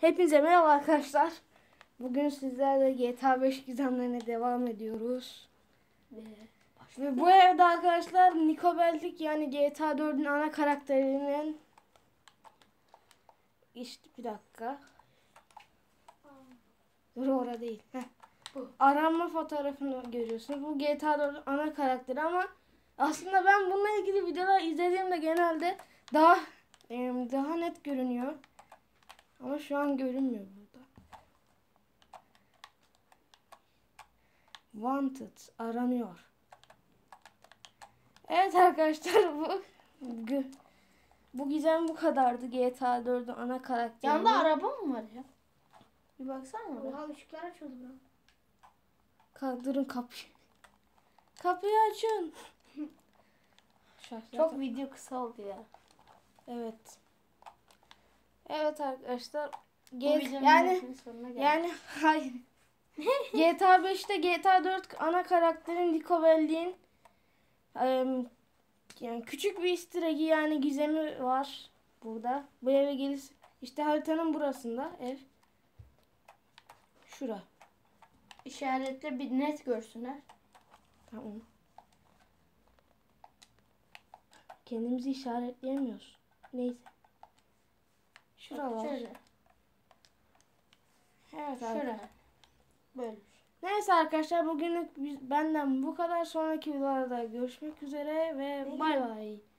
Hepinize merhaba arkadaşlar. Bugün sizlerle GTA 5 gizemlerine devam ediyoruz. Ve bu evde arkadaşlar Niko Bellic yani GTA 4'ün ana karakterinin işte bir dakika. Dur orada değil. Bu. Aranma fotoğrafını görüyorsunuz. Bu GTA 4'ün ana karakteri ama aslında ben bununla ilgili videolar izlediğimde genelde daha net görünüyor. Ama şu an görünmüyor burada. Wanted aranıyor. Evet arkadaşlar bu gizem bu kadardı. GTA 4'ün ana karakteri. Yanında araba mı var ya? Bir baksana oraya. Oha ışıklar açıldı lan. Kaldırın kapıyı. Kapıyı açın. Çok video kısa oldu ya. Evet. Evet arkadaşlar. Yani hayır. GTA 5'te GTA 4 ana karakterin Niko Bellic'in yani küçük bir easter egg'i yani gizemi var burada. Bu eve gelirsin. İşte haritanın burasında ev. Şura. İşaretle bir net görsünler. Tamam. Kendimizi işaretleyemiyoruz. Neyse. Şura var. Şöyle. Evet Şöyle. Böyle. Neyse arkadaşlar bugünlük benden bu kadar. Sonraki videolarda görüşmek üzere ve bay bay.